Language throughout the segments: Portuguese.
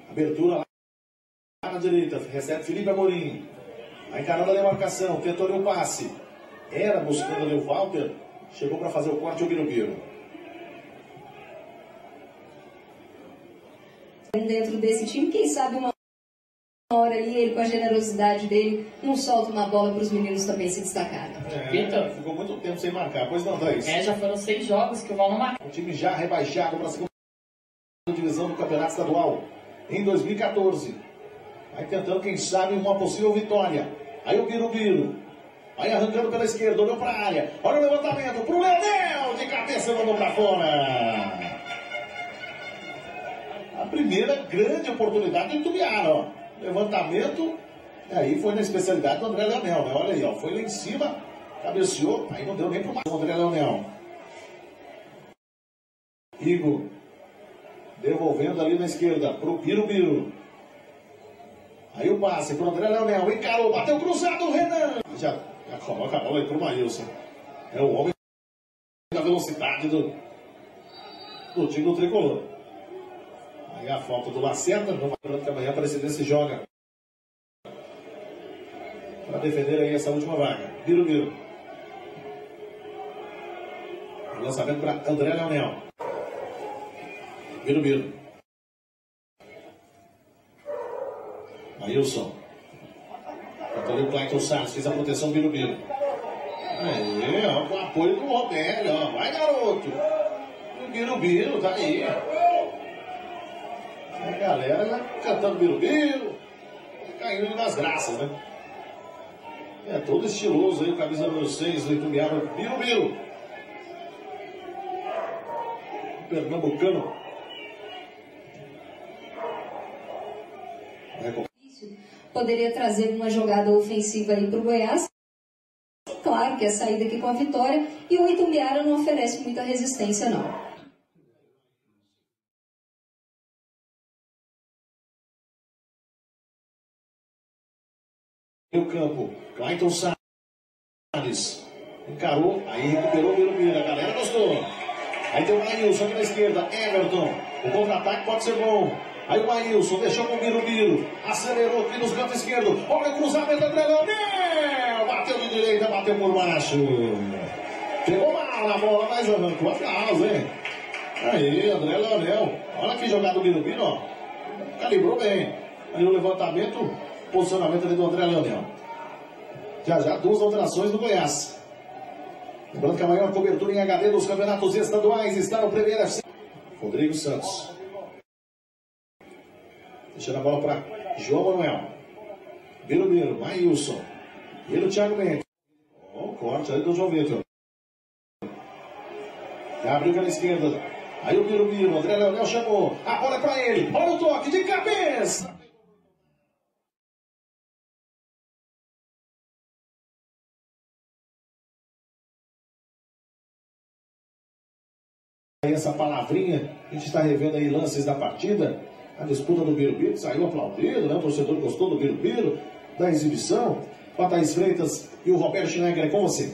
Abertura lá na direita, recebe Felipe Amorim. A encarada da marcação, tentou ali o passe. Era buscando ali o Walter. Chegou para fazer o corte o Birubiru. Dentro desse time, quem sabe uma hora ali, ele com a generosidade dele, não solta uma bola para os meninos também se destacarem. Ficou muito tempo sem marcar, pois não, Thaís? Já foram 6 jogos que o Val não marcou. O time já rebaixado para a segunda divisão do Campeonato Estadual em 2014. Vai tentando, quem sabe, uma possível vitória. Aí o Birubiru. Vai arrancando pela esquerda, olhou para a área. Olha o levantamento para o Leonel. De cabeça, mandou para fora. A primeira grande oportunidade do Itumbiara, ó. Levantamento. E aí foi na especialidade do André Leonel, né? Olha aí, ó. Foi lá em cima, cabeceou. Aí não deu nem para o André Leonel. Igor. Devolvendo ali na esquerda para o Birubiru. Aí o passe para o André Leonel. Encarou, bateu cruzado, Renan. Já coloca a bola aí para o Maílson. É o homem da velocidade do time do Tricolor. Aí a falta do Lacerda. Não vai que amanhã a Presidência joga para defender aí essa última vaga. Birubiru. Lançamento para André Leonel. Birubiru. Maílson. Controle o Clayton Salles. Fez a proteção do Birubiru. Aí, ó, com o apoio do Romério, ó. Vai, garoto. O Birubiru tá aí. A galera cantando Birubiru. Caindo nas graças, né? É todo estiloso aí, camisa número 6 do Itumbiara. Birubiru. Pernambucano. Poderia trazer uma jogada ofensiva aí para o Goiás. Claro que é saída aqui com a vitória. E o Itumbiara não oferece muita resistência, não. No campo, Clayton Salles. Encarou, aí recuperou o Birubiru. A galera gostou. Aí tem o Maílson aqui na esquerda. Everton. O contra-ataque pode ser bom. Aí o Maílson deixou com o Birubiru. Acelerou aqui nos cantos esquerdo. Olha o cruzamento, André Leonel. Bateu de direita, bateu por baixo. Pegou mal na bola, mas arrancou a causa, hein? Aí, André Leonel. Olha que jogada do Birubiru, ó. Calibrou bem. Aí o levantamento, posicionamento ali do André Leonel. Já 2 alterações do Goiás. Lembrando que a maior cobertura em HD dos campeonatos estaduais está no Premier FC. Rodrigo Santos. Deixando a bola para João Manuel. Birubiru, Maílson. E o Thiago Mendes. Bom corte aí do João Vitor. Abriu pela esquerda. Aí o Birubiru, André Leonel chamou. A bola é para ele. Olha o toque de cabeça. Essa palavrinha, a gente está revendo aí lances da partida. A disputa do Birubiru saiu aplaudido, né? O torcedor gostou do Birubiru, da exibição. Com a Thaís Freitas e o Roberto Schneider, é com você.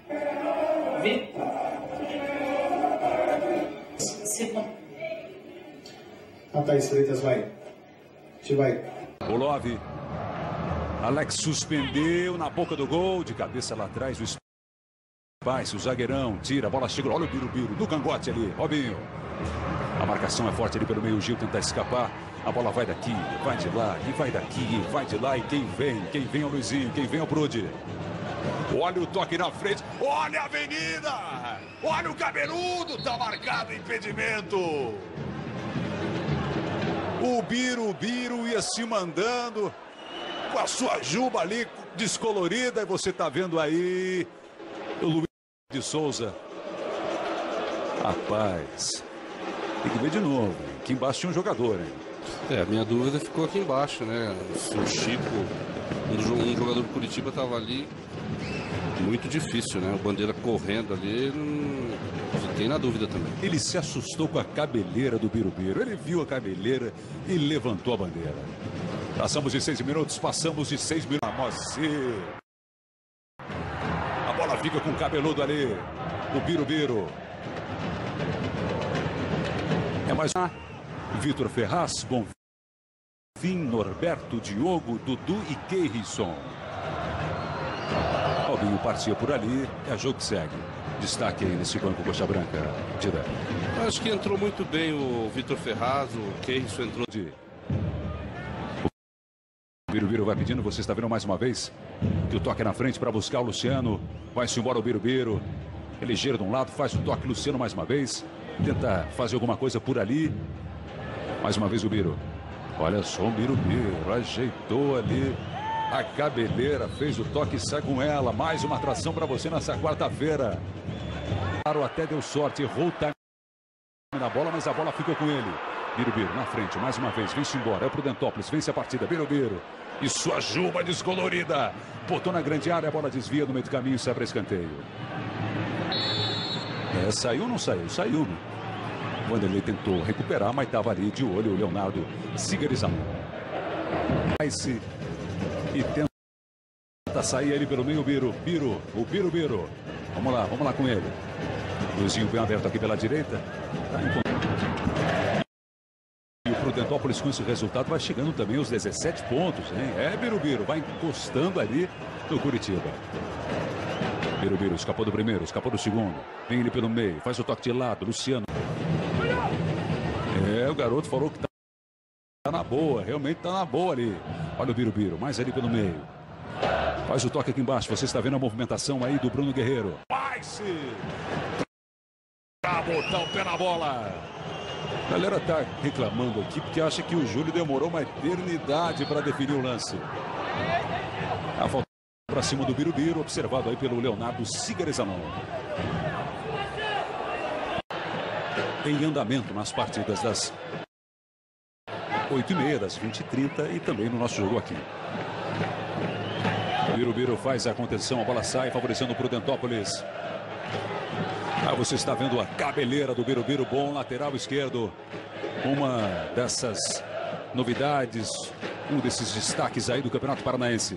A Thaís Freitas vai. Bolov. Alex suspendeu na boca do gol, de cabeça lá atrás. O Spice, o zagueirão, tira, a bola chega. Olha o Birubiru, do cangote ali, Robinho. A marcação é forte ali pelo meio, Gil tenta escapar. A bola vai daqui, vai de lá, e vai daqui, vai de lá. E quem vem é o Luizinho, quem vem é o Brode. Olha o toque na frente, olha a avenida! Olha o cabeludo, tá marcado impedimento. O Birubiru ia se mandando com a sua juba ali descolorida. E você tá vendo aí o Luiz de Souza. Rapaz, tem que ver de novo. Aqui embaixo tinha um jogador, hein? A minha dúvida ficou aqui embaixo, né? O Chico, um jogador do Curitiba estava ali. Muito difícil, né? O Bandeira correndo ali, fiquei na dúvida também. Ele se assustou com a cabeleira do Birubiru. Ele viu a cabeleira e levantou a bandeira. Passamos de 6 minutos, passamos de 6 minutos. A bola fica com o cabeludo ali, o Birubiru. É mais Vitor Ferraz, bom Fim, Norberto, Diogo, Dudu e Keirson. Robinho partia por ali, é jogo que segue. Destaque aí nesse banco coxa branca, Tira. Acho que entrou muito bem o Vitor Ferraz, o Keirson entrou de... O Birubiru vai pedindo, você está vendo mais uma vez que o toque é na frente para buscar o Luciano. Vai-se embora o Birubiru. Ele gira de um lado, faz o toque, Luciano mais uma vez. Tenta fazer alguma coisa por ali. Mais uma vez o Biru. Olha só o Birubiru, ajeitou ali a cabeleira, fez o toque e sai com ela. Mais uma atração para você nessa quarta-feira. Claro, até deu sorte, errou o time na bola, mas a bola ficou com ele. Birubiru na frente, mais uma vez, vence embora. É o Prudentópolis, vence a partida. Birubiru e sua juba descolorida. Botou na grande área, a bola desvia no meio do caminho e sai para escanteio. Saiu ou não saiu? Saiu, né? Quando ele tentou recuperar, mas estava ali de olho o Leonardo Sigarizão. E tenta sair ali pelo meio o Birubiru. Vamos lá com ele. Luizinho bem aberto aqui pela direita. E o Prudentópolis com esse resultado vai chegando também aos 17 pontos, hein? Birubiru vai encostando ali no Curitiba. Birubiru escapou do primeiro, escapou do segundo. Vem ele pelo meio, faz o toque de lado, Luciano. O garoto falou que tá na boa, realmente tá na boa ali. Olha o Birubiru, mais ali pelo meio. Faz o toque aqui embaixo, você está vendo a movimentação aí do Bruno Guerreiro. Vai-se! Pra botar o pé na bola. A galera tá reclamando aqui porque acha que o Júlio demorou uma eternidade para definir o lance. A falta para cima do Birubiru, observado aí pelo Leonardo Sigarizano. Em andamento nas partidas das 8h30, das 20h30 e também no nosso jogo aqui. Birubiru faz a contenção, a bola sai, favorecendo o Prudentópolis. Você está vendo a cabeleira do Birubiru, bom lateral esquerdo. Uma dessas novidades, um desses destaques aí do Campeonato Paranaense.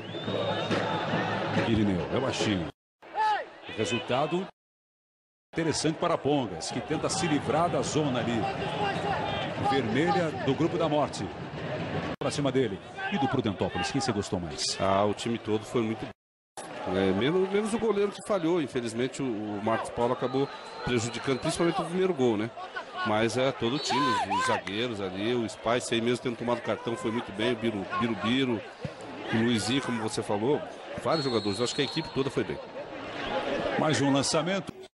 Irineu, é baixinho. Resultado interessante para Pongas, que tenta se livrar da zona ali vermelha do grupo da morte. Para cima dele. E do Prudentópolis, quem você gostou mais? O time todo foi muito bom. Menos o goleiro que falhou. Infelizmente o Marcos Paulo acabou prejudicando, principalmente o primeiro gol, né? Mas todo o time, os zagueiros ali, o Spice aí mesmo tendo tomado cartão foi muito bem, o Birubiru, o Luizinho, como você falou, vários jogadores. Eu acho que a equipe toda foi bem. Mais um lançamento.